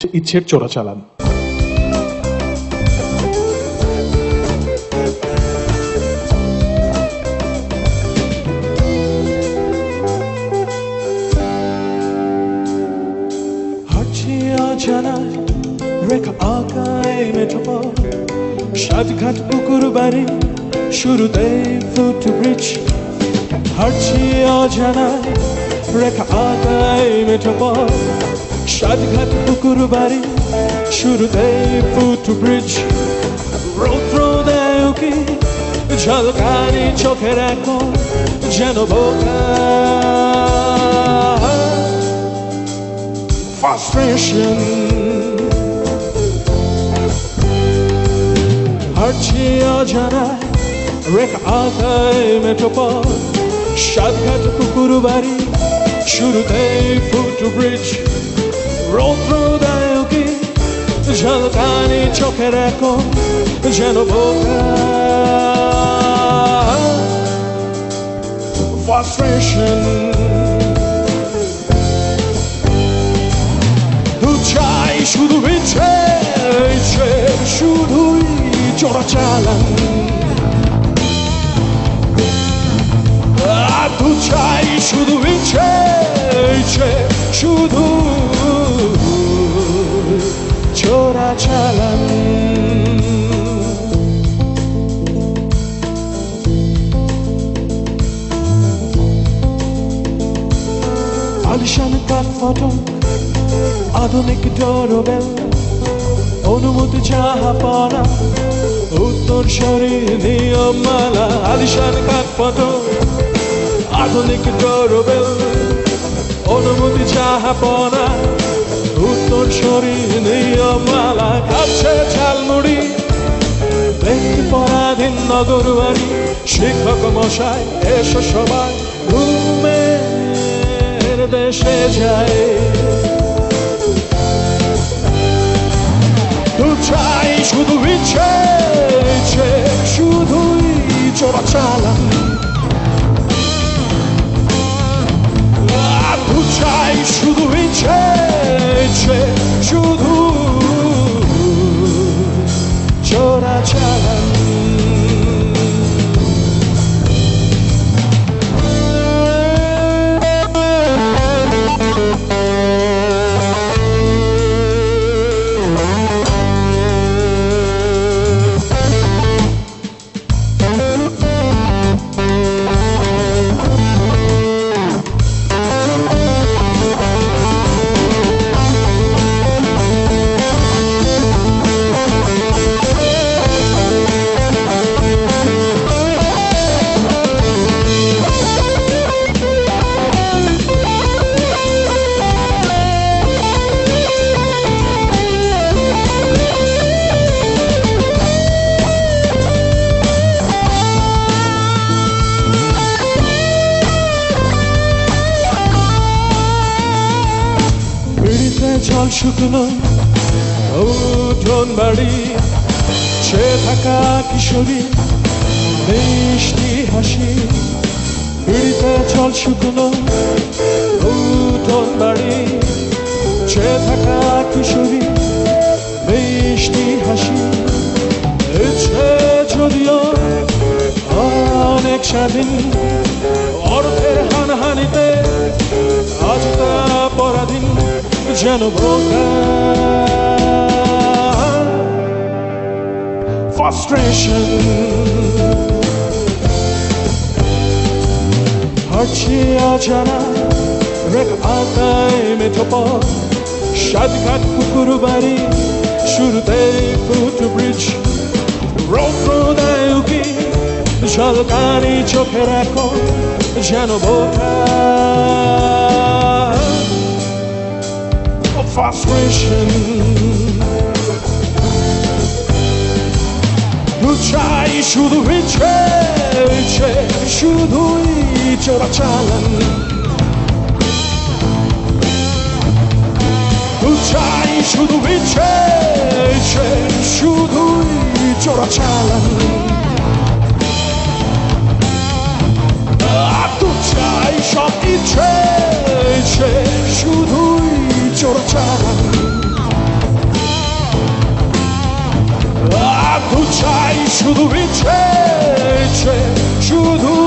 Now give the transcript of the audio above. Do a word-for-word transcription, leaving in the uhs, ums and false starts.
ইচ্ছের চোরাচালান। জানায় রেখা আঁকায় মেঠোপথ, সাতঘাট পুকুর বাড়ি শুরুতেই ফুটব্রিজ। হাঁটছি অজানায় রেখা আঁকায় মেঠোপথ, সাতঘাট পুকুর বাড়ি শুরুতেই ফুটব্রিজ। রৌদ্র দেয় কি ঝলকানি চোখের এখন যেন বোকা frustration. হাঁটছি অজানায় রেখা আঁকায় মেঠোপথ, সাতঘাট পুকুর বাড়ি শুরুতেই ফুটব্রিজ। রৌদ্র দেয় কি ঝলকানি চোখের এখন যেন বোকা frustration. চাই শুধু ইচ্ছে, ইচ্ছে শুধুই চোরাচালান। তু চাই শুধু ইচ্ছে, ইচ্ছে শুধু চোরাচালান। আলিশান কাঠ ফটক, আধুনিক ডোরবেল, অনুমতি চাহা পড়া, উত্তর সরি নিয়মমালা। আলিশান কাঠ ফটক, আধুনিক ডোরবেল, অনুমতি চাহা পড়া, উত্তর সরি নিয়মমালা। কাছে ঝালমুড়ি, দেখি পরাধীন নগর বাড়ি, শিক্ষক মশাই এসো সবাই ঘুমের দেশে যায়। চাই শুধু ইচ্ছে, ইচ্ছে শুধুই চোরাচালান। তু চাই শুধু ইচ্ছে, ইচ্ছে শুধু চোরাচালান। জল শুকনো উঠোন বাড়ি, সে থাকা কিশোরী মিষ্টি হাসি। পিড়িতে জল শুকনো উঠোন বাড়ি, সে থাকা কিশোরী মিষ্টি হাসি। ইচ্ছে যদিও অনেক স্বাধীন, অর্থের হানহানিতে আজ তা পরাধীন যেন বোকা frustration. হাঁটছি অজানা রেখা আঁকায় মেঠোপথ, সাতঘাট পুকুর বাড়ি শুরুতেই ফুটব্রিজ। রৌদ্র দেয় কি ঝলকানি চোখের এখন যেন বোকা frustration. তু চাই শুধু ইচ্ছে, ইচ্ছে শুধুই চোরাচালান। তু চাই শুধু ইচ্ছে, ইচ্ছে শুধুই চোরাচালান। তু চাই সব ইচ্ছে, ইচ্ছে শুধুই চোরাচালান। চাই শুধু ইচ্ছে ইচ্ছে শুধু